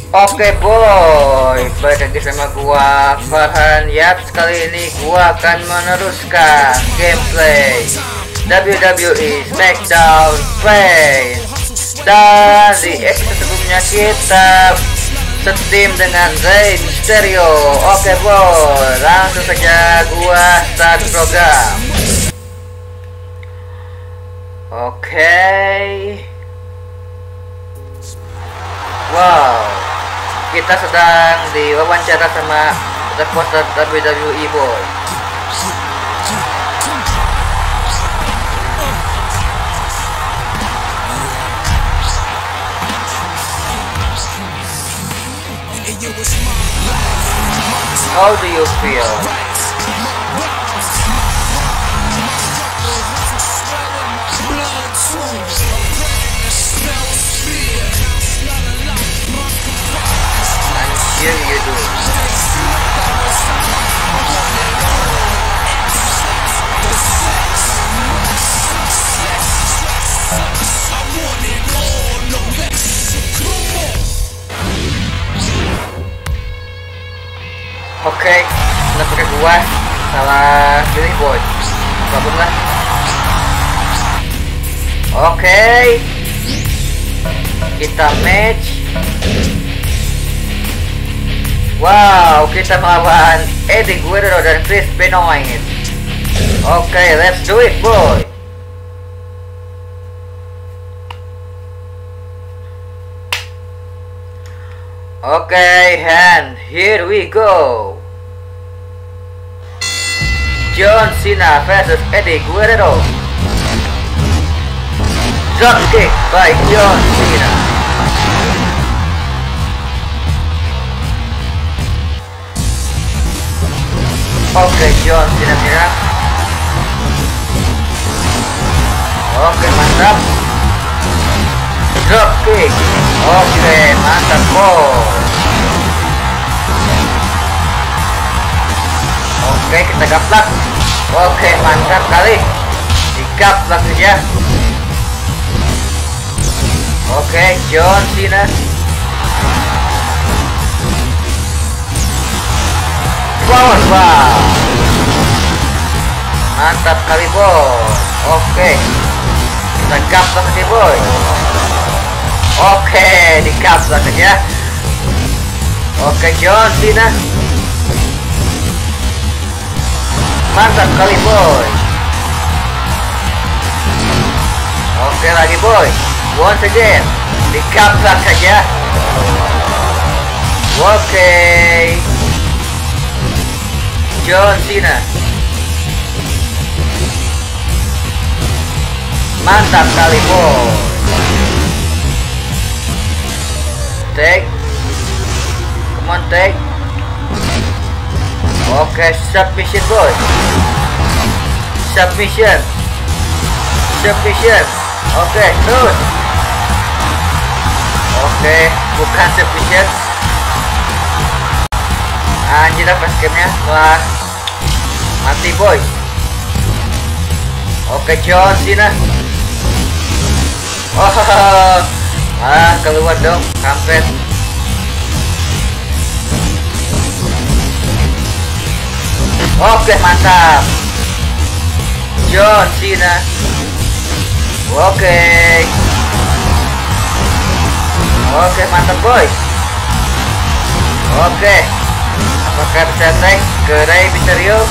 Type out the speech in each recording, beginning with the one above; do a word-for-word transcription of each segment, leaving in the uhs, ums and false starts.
Oke boy, balik lagi sama gua Farhan. Yap, kali ini gua akan meneruskan gameplay W W E SmackDown Pain. Dan di episode sebelumnya kita setim dengan Rey Mysterio. Oke boy, langsung saja gua start program. Oke. Wow, kita sedang diwawancara sama reporter W W E boy. How do you feel? Here you do. Oke, okay, pakai gua salah pilih boy. Apapun lah. Oke, okay. Kita match. Wow, kita melawan Eddie Guerrero dan Chris Benoit. Oke, okay, let's do it boy. Okay, and here we go. John Cena versus Eddie Guerrero. Drop kick by John Cena. Oke, okay, John Cena menyerang. Oke, okay, mantap. Drop kick. Oke, okay, mantap boy. Oke, okay, kita gaplak. Oke, okay, mantap kali. Digaplak saja. Oke, okay, John Cena. Power bomb. Mantap kali boy. Oke, okay. Kita gaplak saja boy. Oke, okay, digaplak saja. Oke, okay, John Cena. Mantap kali boy. Oke, okay, lagi boy. Once again, digaplak saja. Oke, okay. John Cena. Mantap kali boy. Take. Come on take. Oke, okay, submission boy. Submission. Submission. Oke, okay, terus. Oke, okay, bukan submission. Anjir, pas gamenya telah mati boy. Oke, okay, John Cena. Oh, ah keluar dong, kampret. Oke, okay, mantap. John Cena. Oke. Okay. Oke, okay, mantap boy. Oke. Okay. Apakah bisa tag ke Rey Mysterio?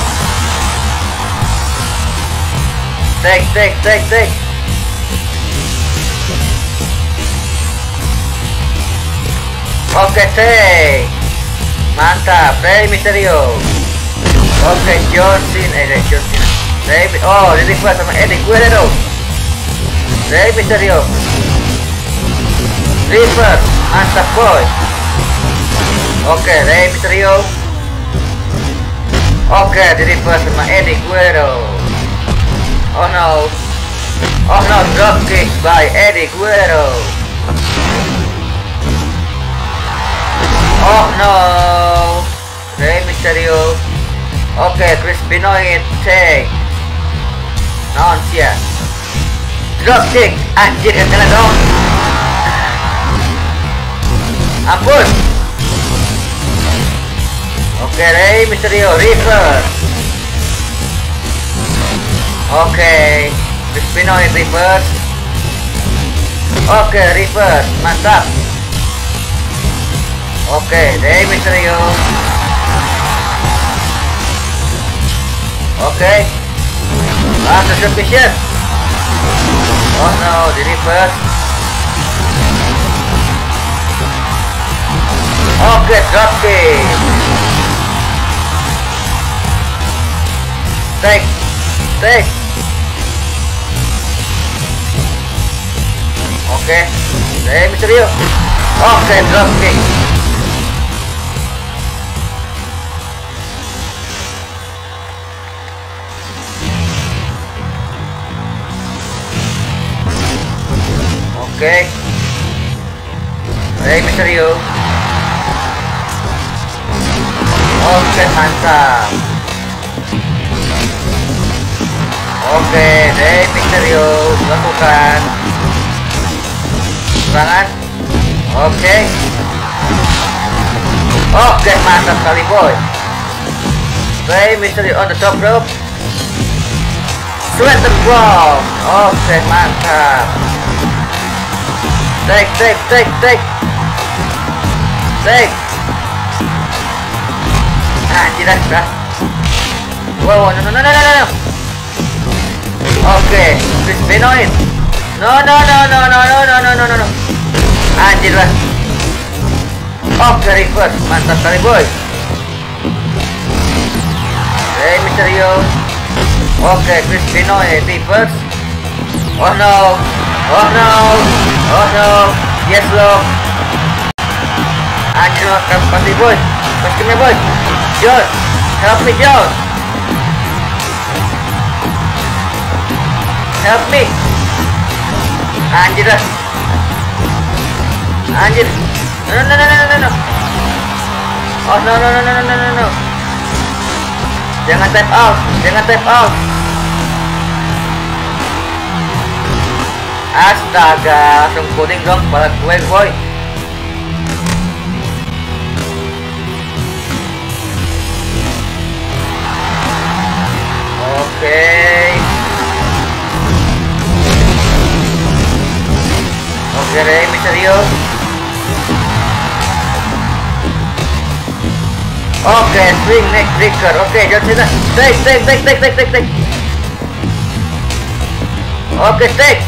Tag, tag, tag, tag. Oke, okay, tag. Mantap, Rey Mysterio. Oke, okay, John Cena, eh, John Cena. Rey, oh, di reverse sama Eddie Guerrero. Rey Mysterio. Reverse, mantap boy. Oke, okay, Rey Mysterio. Oke, okay, di reverse sama Eddie Guerrero. Oh no. Oh no, drop kick by Eddie Guerrero. Oh no. Rey Mysterio. Oke, okay, Chris Benoit take. Non sia. Drop kick. Anjir, kena dong. Ampun. Oke, Rey Mysterio reverse. Oke, Crispinoid reverse. Oke, reverse, mantap. Oke, Rey Mysterio. Oke, langsung submission. Oh no, di reverse. Oke, dropkick. Take, take. Oke, Rey Mysterio. Oke, dropkick. Oke, Rey Mysterio. Oke, mantap. Oke, Rey Mysterio lakukan serangan. Oke. Oke, mantap sekali boy. Rey Mysterio on the top rope. Sweater bomb. Oke, mantap. Take, take, take, take. Take. Anjir, dah. Wow, no, no, no, no, no, no. Oke, Crispinoid. No, no, no, no, no, no, no, no, no, no, no. Anjir lah. Oke, reverse. Mantap sekali boy. Rey Mysterio. Oke, Crispinoid reverse. Oh no. Oh no. Oh no. Yes lock. Anjir lah, pasti boy. Pasti boy. John, help me John. Help me. Anjir lah. Anjir. No no no no no no. Oh no no no no no no no. Jangan tap out, jangan tap out. Astaga, langsung kuning dong kepala gue boy. Oke. Oke, Rey Mysterio. Oke, swing neck breaker. Oke, John Cena. Take, take, take, take, take, take, take. Oke, take.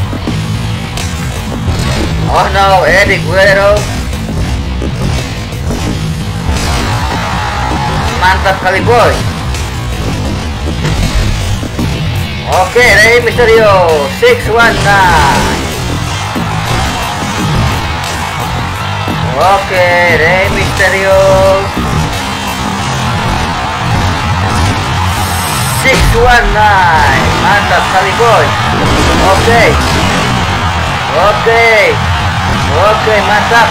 Oh no, Eddie Guerrero. Mantap kali boy. Oke, Rey Mysterio six one nine. Oke, Rey Mysterio six one nine. Mantap kali boy. Oke. Oke. Oke, mantap.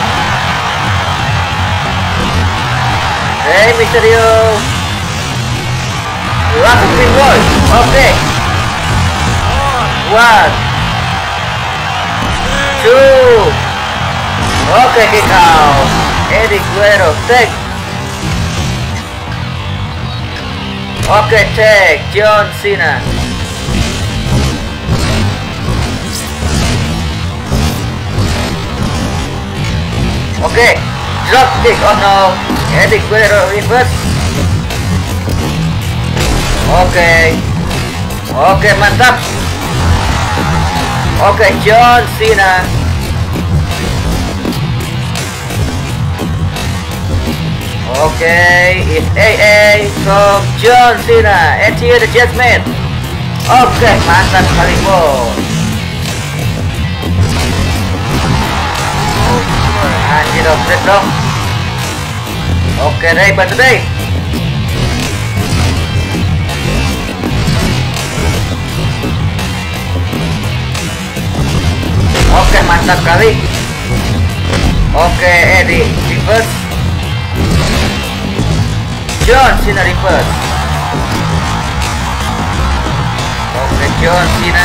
Rey Mysterio lakukan boy. Oke. One, two. Oke, kick out. Eddie Guerrero take. Oke, take John Cena. Oke, drop kick. Oh no, Eddie Guerrero reverse. Oke. Oke, mantap. Oke, John Cena. Oke, it's A A from John Cena. And here the Judgment. Oke, mantap sekali bos. Anjir, offset dong. Oke, Rey, bantu Rey. Oke, mantap kali. Oke, Eddie reverse. John Cena reverse. Oke, John Cena.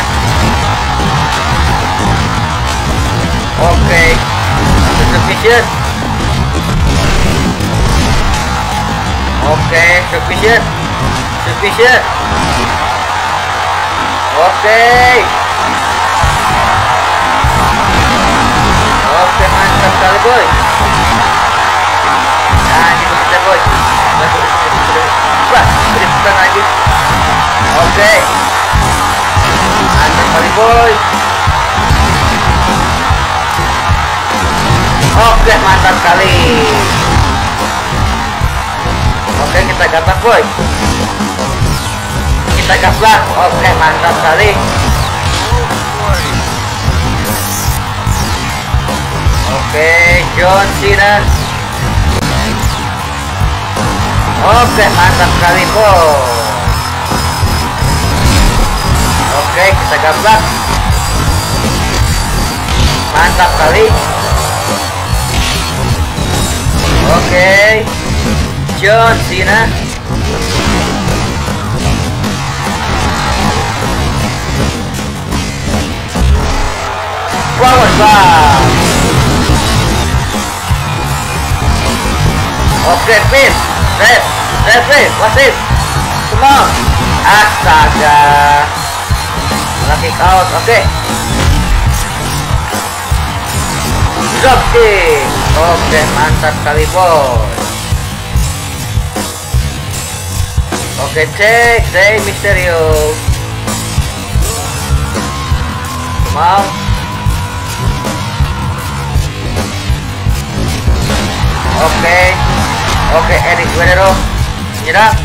Oke, submission. Oke, submission. Submission. Oke. Oke, mantap sekali boy. Nah, ini kita boy. Wah, kripton lagi. Oke. Mantap sekali boy. Oke, mantap sekali. Oke, kita gaplak boy. Kita gaplak. Oke, mantap sekali. Oke, John Cena. Oke, mantap sekali boy. Oke, kita gaplak. Mantap sekali. Oke, John Cena. Power bomb. Oke, pin. Red, red, red, what's this? Come on. Astaga. Kick out, oke. Drop kick. Oke, mantap sekali bos. Oke, cek, Rey Mysterio. Come on. Oke, oke, Eddie Guerrero menyerang.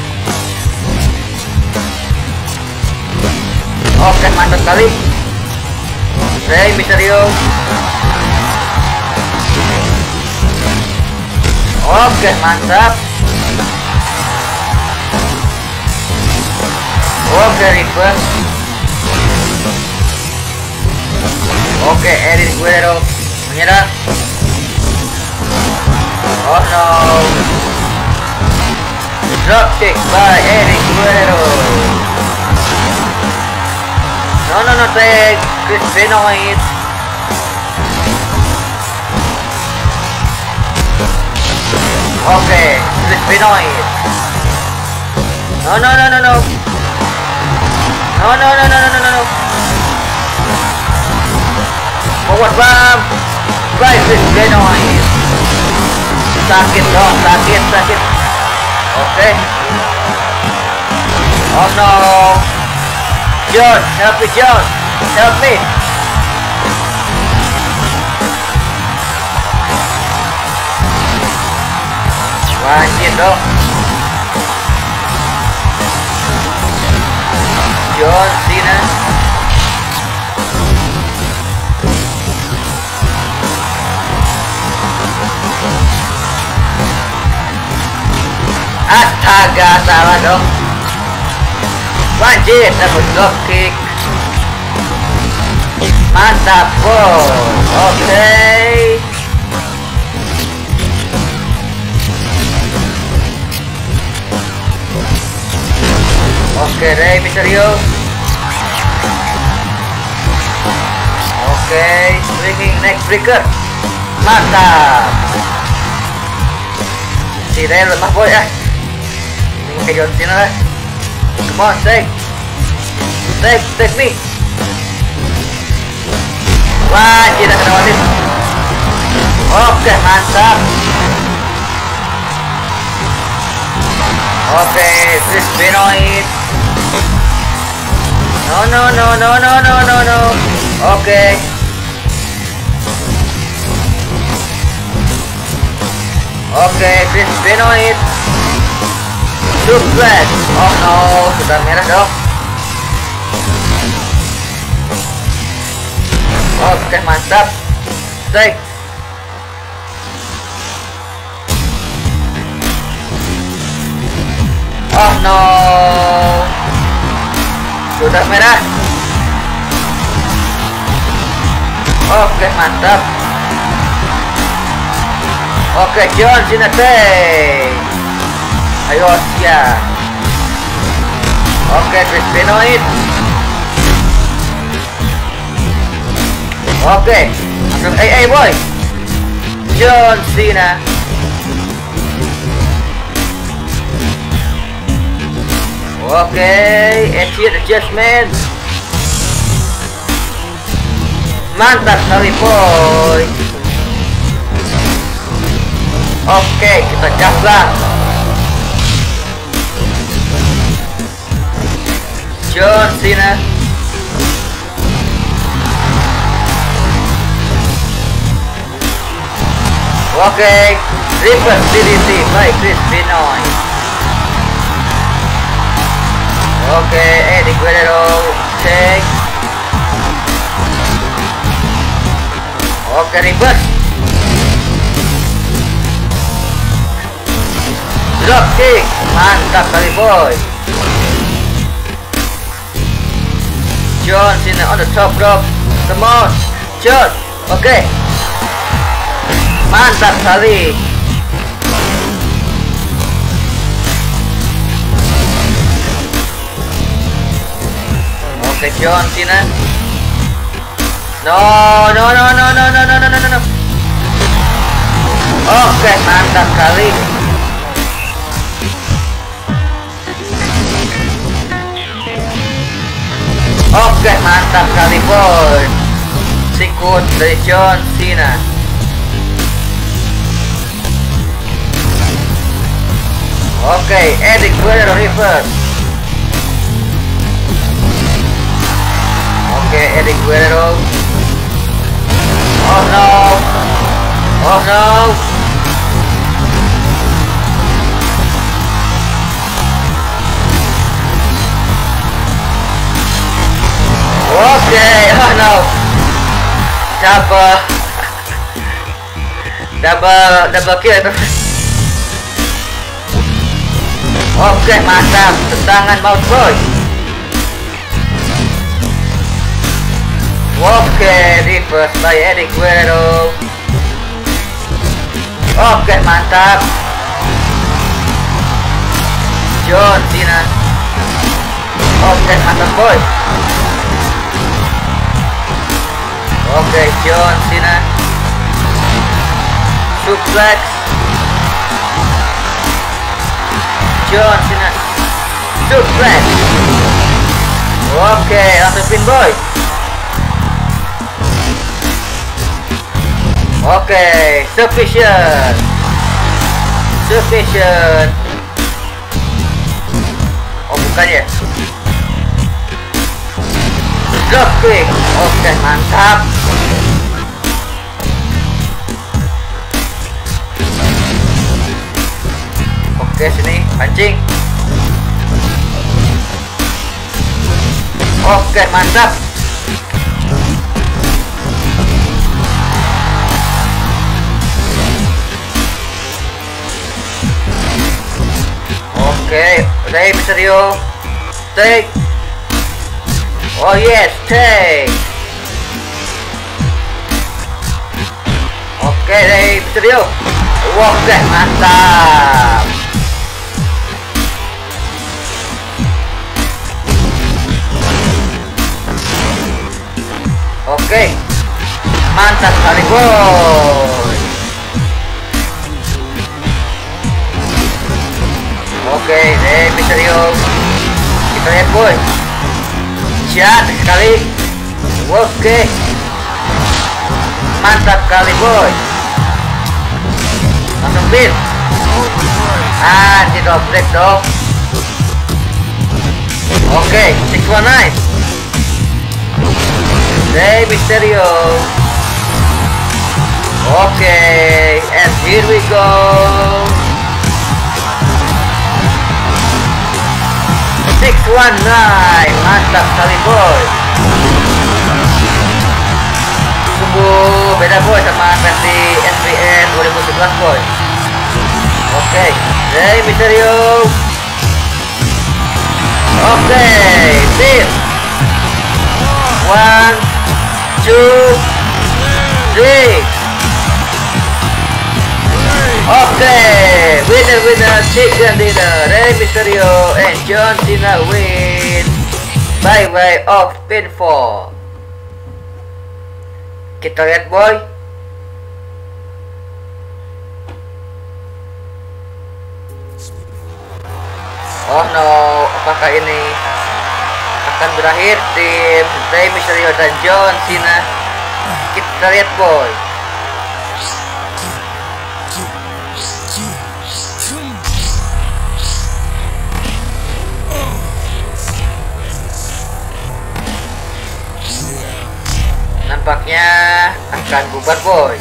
Oke, mantap sekali. Rey Mysterio. Oke, mantap. Oke, reverse. Oke, Eddie Guerrero menyerang. Oh no. Drop kick by Eddie Guerrero. No, no, no, tag. Chris Benoit. Okay, Chris Benoit. No, no, no, no, no. No, no, no, no, no, no, no. Forward bomb. By Chris Benoit. Sakit dong, sakit, sakit. Okay. Oh no. John, help me, John. Help me. Anjir dong. John Cena. Astaga, salah dong. Wajib dapat drop kick. Mantap bos. Oke. Okay. Oke, okay, Rey Mysterio. Oke, okay, swinging neck breaker. Mantap. Si Rey lemah boy ya. Ini kayak John Cena lah. Come on, take, take, take me. Wah, kita kena wasit. Oke, mantap. Oke, Chris Benoit. No, no, no, no, no, no, no, no. Oke. Oke, Chris Benoit. Suplex. Oh no, sudah merah dong. Oke, mantap. Take. Oh no. Sudah merah. Oke, mantap. Oke, John Cena take. Ayo siap. Oke, Chris Benoit. Oke, langsung A A boy. John Cena. Oke, exit adjustment. Mantap sekali boy. Oke, kita gaslah. John Cena. Oke, reverse D D T by Chris Benoit. Oke, Eddie Guerrero take. Oke, reverse. Drop kick, mantap kali boy. John Cena on the top rope. Come on, John. Oke, mantap sekali. Oke, John Cena. No, no, no, no, no, no, no, no, no, no. Oke, mantap sekali. Oke, mantap sekali boy. Sikut dari John Cena. Oke, Eddie Guerrero reverse. Oke, Eddie Guerrero. Oh no. Oh no. Oke, oh no. Double. Double, double kill. Oke, mantap. Tendangan mouse boy. Oke, reverse by Eddie Guerrero. Oke, mantap. John Cena. Oke, mantap boy. Oke, John Cena. Suplex. John Cena. Suplex. Oke, langsung pin boy. Oke, sufficient. Sufficient. Oh, bukan ya. Drop kick. Oke, mantap. Oke, sini pancing. Oke, mantap. Oke, Rey Mysterio take. Oh yes, take. Oke, Rey Mysterio. Oke, mantap. Oke, mantap sekali boy. Oke, Rey Mysterio. Kita lihat boy. Jahat sekali. Oke, mantap kali boy. Langsung pin. Ah, tidak break dong. Oke, six one nine. Rey Mysterio. Oke, and here we go. six one nine, mantap sekali boy. Sungguh beda boy sama versi S B N dua ribu sebelas boy. Oke, Rey Mysterio. Oke, pin. One, two, three. Oke, winner winner chicken dinner. Rey Mysterio and John Cena win by way of pinfall. Kita lihat boy. Oh no, apakah ini akan berakhir tim Rey Mysterio dan John Cena? Kita lihat boy. Nampaknya akan bubar boy.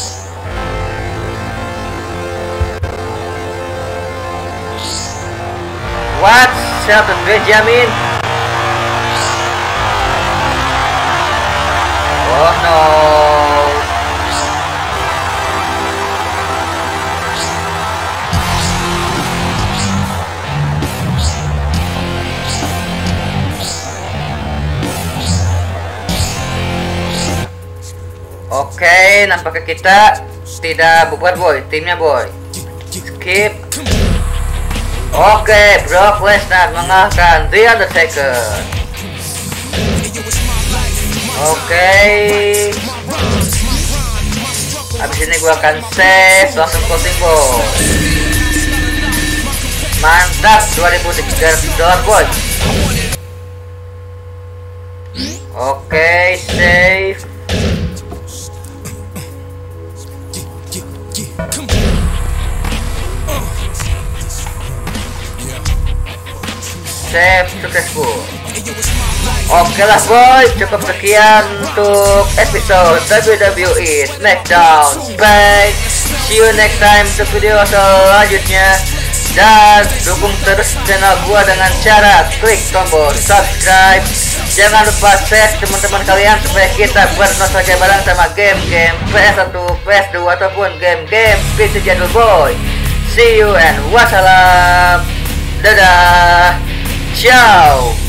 What? Shelton Benjamin? Oh no. Oke, nampaknya kita tidak bubar boy, timnya boy. Skip. Oke, Brock Lesnar mengalahkan The Undertaker. Oke. Habis ini gua akan save, langsung closing boy. Mantap, dua ribu tiga ratus dolar boy. Oke, save. Save successful. Oke lah boy, cukup sekian untuk episode W W E SmackDown Space. See you next time untuk video selanjutnya. Dan dukung terus channel gua dengan cara klik tombol subscribe. Jangan lupa share teman-teman kalian supaya kita bernostalgia bareng sama game-game P S satu, P S dua ataupun game-game P C jadul boy. See you and wassalam. Dadah. Ciao.